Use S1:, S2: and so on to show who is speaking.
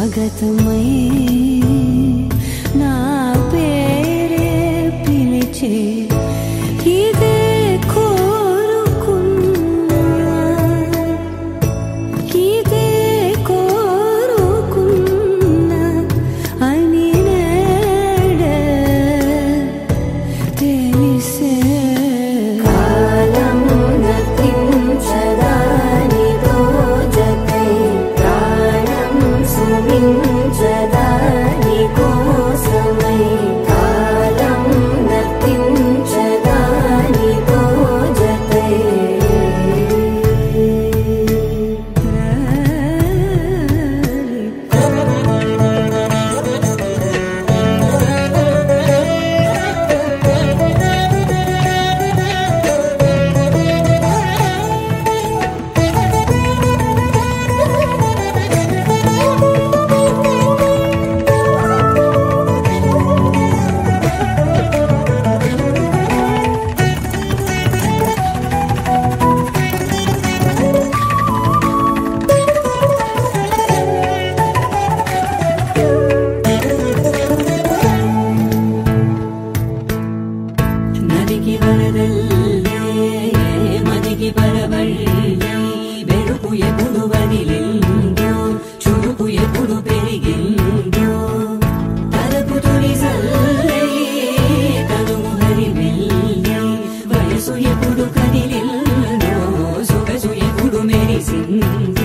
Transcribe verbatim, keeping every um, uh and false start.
S1: స్వాగతమై నా పేరే పిలిచే ఇదే కోరుకున్నా ఇదే కోరుకున్నా అని నేడే తెలిసే కాలం నతించదాని దోజకై ప్రాణం సుమించదాని కోసమై కాలం నతించదాని దోజకై నదికి వరదల్లే మదికి పరవళ్ళే వెలుపు ఎప్పుడు వదిలిందో చురుకు ఎప్పుడు పెరిగిందో తలపు తొలి సల్లే తనువు హరివెల్లే వయసు ఎప్పుడు కదిలిందో సొగసు ఎప్పుడు మెరిసిందో